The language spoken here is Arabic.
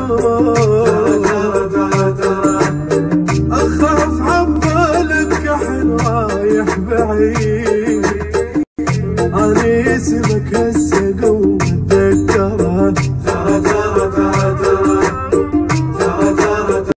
اخاف عبالك كحل رايح بعيد، اني اسمك هسه قوي